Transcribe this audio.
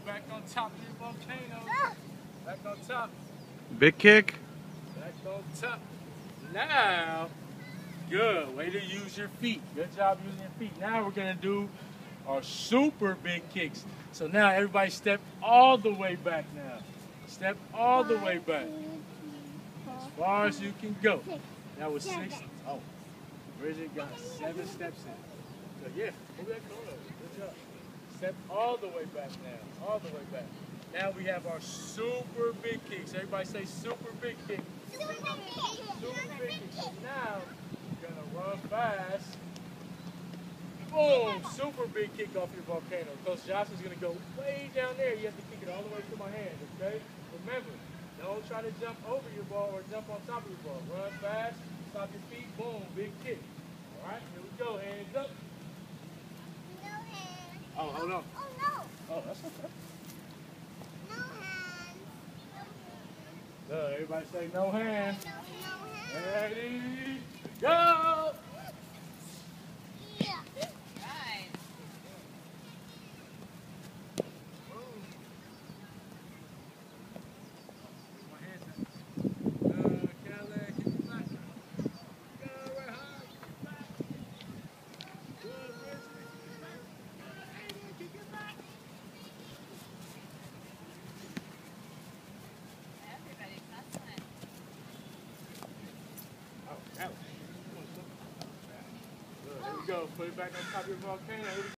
back on top of your volcano. Back on top. Big kick. Back on top. Now, good. Way to use your feet. Good job using your feet. Now we're going to do our super big kicks. So now everybody step all the way back now. Step all the way back. As far as you can go. That was 6. Oh, Bridget got 7 steps in. So yeah, move that corner. Good job. Step all the way back now. All the way back. Now we have our super big kicks. Everybody say super big kick. Super big kick. So now you're going to run fast. Boom! Super big kick off your volcano. Coach Josh is going to go way down there. You have to kick it all the way to my hand, okay? Remember, don't try to jump over your ball or jump on top of your ball. Run fast, stop your feet, boom, big kick. All right, here we go. Hands up. No hands. Oh, hold on. Oh, no. Oh, that's okay. No hands. Good. Everybody say no hands. No hands. Ready, go! Yeah. There we go. Put it back on top of your volcano.